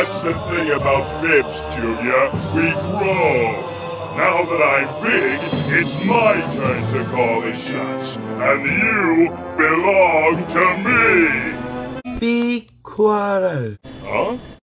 That's the thing about fibs, Junior. We grow. Now that I'm big, it's my turn to call the shots. And you belong to me! Be quiet. Huh?